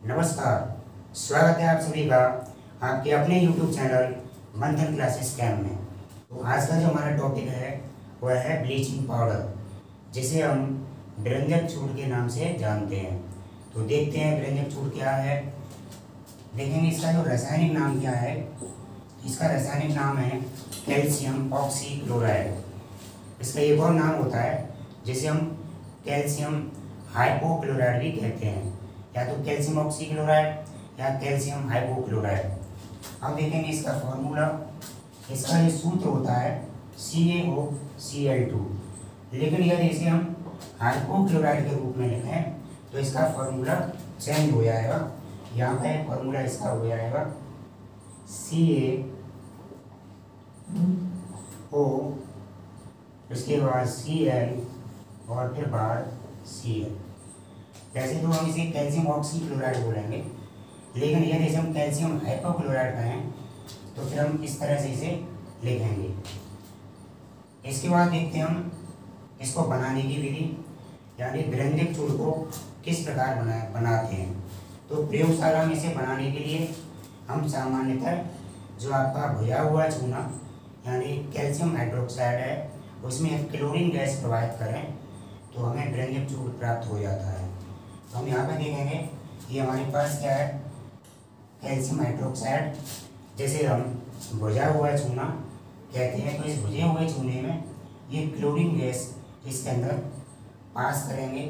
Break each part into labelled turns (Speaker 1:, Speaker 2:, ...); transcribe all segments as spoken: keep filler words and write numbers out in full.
Speaker 1: नमस्कार, स्वागत है आप सभी का आपके अपने YouTube channel Manthan classes camp में। तो आज का जो हमारा टॉपिक है वह है ब्लीचिंग पाउडर, जिसे हम व्यंजक चूर्ण के नाम से जानते हैं। तो देखते हैं व्यंजक चूर्ण क्या है। देखेंगे इसका जो रासायनिक नाम क्या है। इसका रासायनिक नाम है कैल्शियम ऑक्सीक्लोराइड। इसका एक और नाम होता है जिसे हम कैल्शियम हाइपोक्लोराइड भी कहते हैं, या तो कैल्शियम ऑक्सीक्लोराइड या कैल्शियम हाइपोक्लोराइड। अब देखेंगे इसका फॉर्मूला। इसका जो सूत्र होता है सी ए ओ सी एल टू, लेकिन यदि इसे हम हाइपोक्लोराइड के रूप में लिखें तो इसका फॉर्मूला चेंज हो जाएगा। यहाँ पे फॉर्मूला इसका हो जाएगा सी ए ओ, उसके बाद सी एल और फिर बाद सी एल। वैसे तो हम इसे कैल्शियम ऑक्सीक्लोराइड बोलेंगे, लेकिन यदि इसे हम कैल्शियम हाइपोक्लोराइड कहें तो फिर हम इस तरह से इसे लिखेंगे। इसके बाद देखते हैं हम इसको बनाने की विधि, यानी व्यंजक चूर्ण को किस प्रकार बना बनाते हैं। तो प्रयोगशाला में इसे बनाने के लिए हम सामान्यतः जो आपका भुजा हुआ चूना यानी कैल्शियम हाइड्रोक्साइड है उसमें एक क्लोरीन गैस प्रवाहित करें तो हमें व्यंजक चूर्ण प्राप्त हो जाता है। तो हम यहाँ पे देखेंगे ये हमारे पास क्या है, कैल्शियम हाइड्रोक्साइड, जैसे हम भुजा हुआ चूना कहते हैं। तो इस भुजे हुए चूने में ये क्लोरीन गैस इसके अंदर पास करेंगे,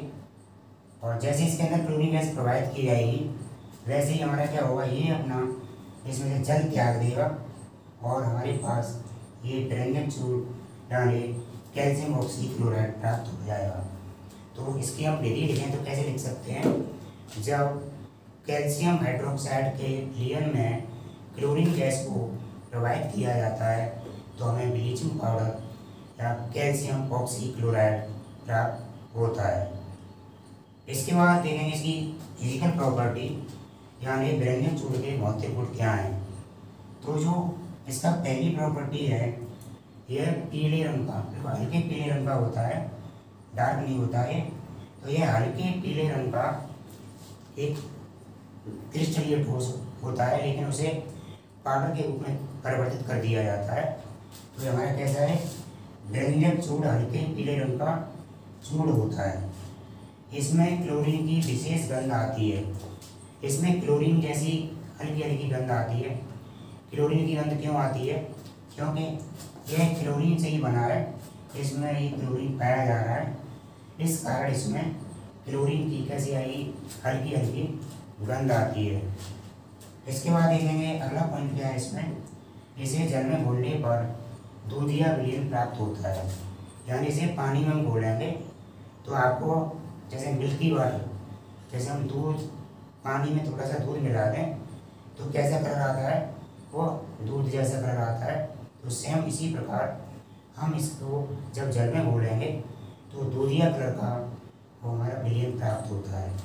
Speaker 1: और जैसे इसके अंदर क्लोरीन गैस प्रवाहित की जाएगी वैसे ही हमारा क्या होगा, ये अपना इसमें से जल त्याग देगा और हमारे पास ये व्यंजक चूर्ण यानी कैल्शियम ऑक्सीक्लोराइड प्राप्त हो जाएगा। तो इसकी हम विधि लिखें तो कैसे लिख सकते हैं। जब कैल्शियम हाइड्रोक्साइड के विलयन में क्लोरीन गैस को प्रवाहित किया जाता है तो हमें ब्लीचिंग पाउडर या कैल्शियम ऑक्सीक्लोराइड प्राप्त होता है। इसके बाद देखेंगे इसकी फिजिकल प्रॉपर्टी, यानी व्यंजक चूर्ण के भौतिक गुण क्या हैं। तो जो इसका पहली प्रॉपर्टी है यह पीले रंग का, हल्के पीले रंग का होता है, डार्क नहीं होता है। तो यह हल्के पीले रंग का एक क्रिस्टलीय ठोस होता है, लेकिन उसे पाउडर के रूप में परिवर्तित कर दिया जाता है। तो ये हमारा कैसा है, व्यंजक चूर्ण हल्के पीले रंग का चूर्ण होता है। इसमें क्लोरीन की विशेष गंध आती है। इसमें क्लोरीन जैसी हल्की हल्की गंध आती है। क्लोरीन की गंध क्यों आती है, क्योंकि यह क्लोरीन से ही बना है, इसमें ये क्लोरीन पाया जा रहा है, इस कारण इसमें क्लोरीन की कैसी आई हल्की हल्की गंध आती है। इसके बाद देखेंगे अगला पॉइंट क्या है इसमें, इसे जल में घोलने पर दूधिया विलयन प्राप्त होता है। यानी इसे पानी में हम घोलेंगे तो आपको जैसे मिल्की वाटर, जैसे हम दूध पानी में थोड़ा सा दूध मिला दें तो कैसा कलर आता है, वो दूध जैसा कलर आता है। तो सेम इसी प्रकार हम इसको जब जल में घोलेंगे तो दूधिया कलर का वो हमारा विलयन प्राप्त होता है।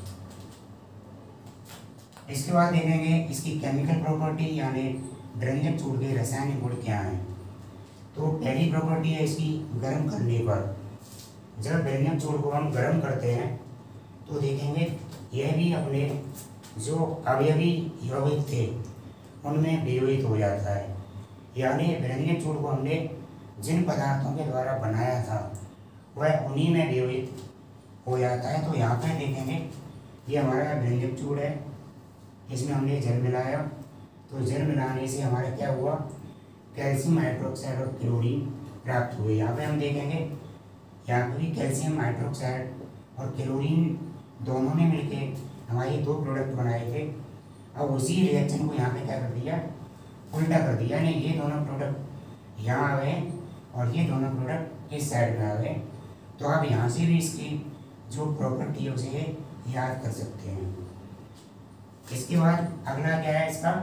Speaker 1: इसके बाद देखेंगे इसकी केमिकल प्रॉपर्टी, यानी व्यंजक चूर्ण के रासायनिक गुण क्या हैं। तो पहली प्रॉपर्टी है इसकी गर्म करने पर। जब व्यंजक चूर्ण को हम गर्म करते हैं तो देखेंगे यह भी अपने जो अवयवी यौगिक थे उनमें वियोजित हो जाता है। यानी व्यंजक चूर्ण को हमने जिन पदार्थों के द्वारा बनाया था वह उन्हीं में वियोजित हो जाता है। तो यहाँ पर देखेंगे ये हमारा व्यंजक चूर्ण है, इसमें हमने जल मिलाया, तो जल मिलाने से हमारा क्या हुआ, कैल्शियम हाइड्रोक्साइड और क्लोरीन प्राप्त हुए। यहाँ पे हम देखेंगे यहाँ पर भी कैल्शियम हाइड्रोक्साइड और क्लोरीन दोनों ने मिलकर हमारे दो प्रोडक्ट बनाए थे। अब उसी रिएक्शन को यहाँ पे क्या कर दिया, उल्टा कर दिया, यानी ये दोनों प्रोडक्ट यहाँ आ गए और ये दोनों प्रोडक्ट इस साइड में आ गए। तो आप यहाँ से भी इसकी जो प्रॉपर्टी है उसे याद कर सकते हैं। इसके बाद अगला क्या है इसका,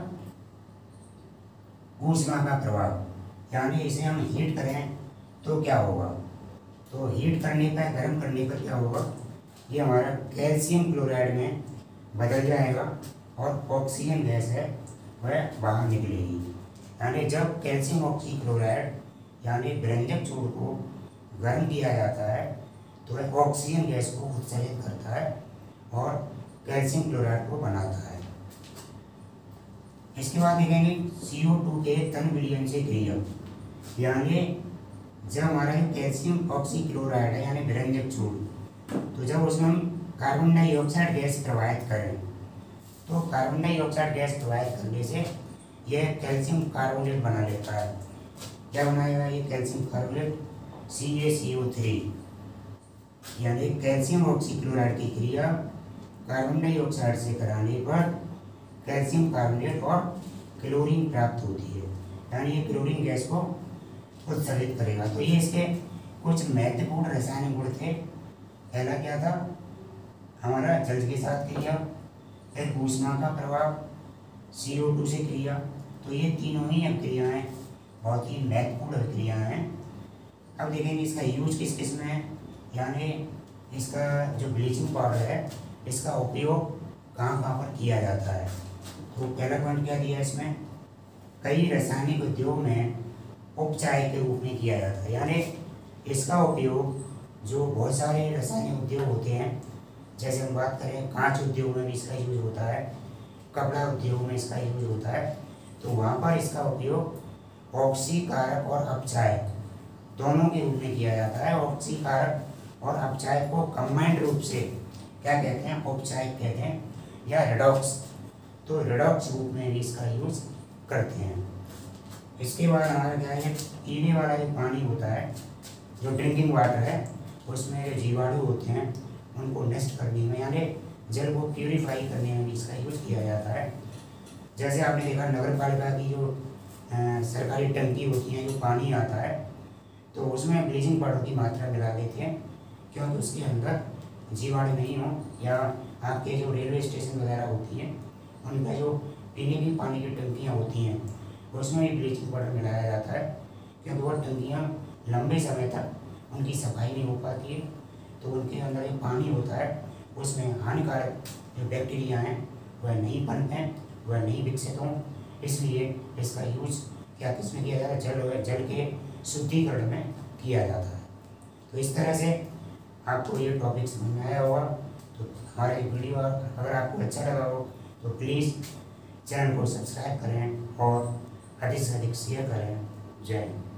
Speaker 1: ऊष्मा का प्रभाव, यानी इसे हम हीट करें तो क्या होगा। तो हीट करने पर, गर्म करने पर क्या होगा, ये हमारा कैल्शियम क्लोराइड में बदल जाएगा और ऑक्सीजन गैस है वह बाहर निकलेगी। यानी जब कैल्शियम ऑक्सीक्लोराइड यानी व्यंजक चूर्ण को गर्म किया जाता है तो वह ऑक्सीजन गैस को उत्सर्जित करता है और कैल्शियम क्लोराइड को बनाता है। इसके बाद देखेंगे सी ओ टू के तन विलयन से क्रिया, यानी जब हमारा कैल्शियम ऑक्सीक्लोराइड है यानी विरंजक चूर्ण, तो जब उसमें हम कार्बन डाइऑक्साइड गैस प्रवाहित करें तो कार्बन डाइऑक्साइड गैस प्रवाहित करने से यह कैल्शियम कार्बोनेट बना लेता है। क्या बनाएगा ये calcium carbonate? C A C O three, यानी कैल्शियम ऑक्सीक्लोराइड की क्रिया कार्बन डाइऑक्साइड से कराने पर कैल्शियम कार्बोनेट और क्लोरीन प्राप्त होती है, यानी ये क्लोरीन गैस को उत्सर्जित करेगा। तो ये इसके कुछ महत्वपूर्ण रासायनिक गुण थे। पहला क्या था? हमारा जल के साथ क्रिया, फिर ऊष्मा का प्रभाव, सी ओ टू से क्रिया। तो ये तीनों ही क्रियाएं बहुत ही महत्वपूर्ण क्रियाएं हैं। अब देखेंगे इसका यूज किस किस में है, यानी इसका जो ब्लीचिंग पाउडर है इसका उपयोग कहाँ कहाँ पर किया जाता है। तो पहला पॉइंट क्या दिया इसमें, कई रासायनिक उद्योग में उपचाय के रूप में किया जाता है, यानी इसका उपयोग जो बहुत सारे रासायनिक उद्योग होते हैं, जैसे हम बात करें कांच उद्योग में भी इसका यूज होता है, कपड़ा उद्योग में इसका यूज होता है, तो वहाँ पर इसका उपयोग ऑक्सीकारक और अपचायक दोनों के रूप में किया जाता है। ऑक्सीकारक और अपचायक को कंबाइंड रूप से क्या कहते हैं? उपचायक कहते हैं या रेडॉक्स। तो रेडॉक्स रूप में भी इसका यूज करते हैं। इसके बाद हमारा क्या है, पीने वाला जो पानी होता है, जो ड्रिंकिंग वाटर है, उसमें जो जीवाणु होते हैं उनको नष्ट करने में, यानी जल को प्यूरिफाई करने में भी इसका यूज किया जाता है। जैसे आपने देखा नगर पालिका की जो आ, सरकारी टंकी होती है, जो पानी आता है, तो उसमें ब्लीचिंग पाउडर की मात्रा मिला देते हैं क्योंकि उसके अंदर जीवाणु नहीं हो, या आपके जो रेलवे स्टेशन वगैरह होती हैं उनका जो पीने की पानी की टंकियाँ होती हैं उसमें भी ब्लीचिंग पाउडर मिलाया जाता है, क्योंकि वो टंकियाँ लंबे समय तक उनकी सफाई नहीं हो पाती है, तो उनके अंदर जो पानी होता है उसमें हानिकारक जो बैक्टीरिया हैं वह नहीं पनपें, वह नहीं विकसित हों, इसलिए इसका यूज क्या किस में किया जाता है? जल जल के शुद्धिकरण में किया जाता है। तो इस तरह से आपको ये टॉपिक समझ में आया होगा। तो हमारा ये वीडियो अगर आपको अच्छा लगा हो तो प्लीज़ चैनल को सब्सक्राइब करें और अधिक से अधिक शेयर करें। जय हिंद।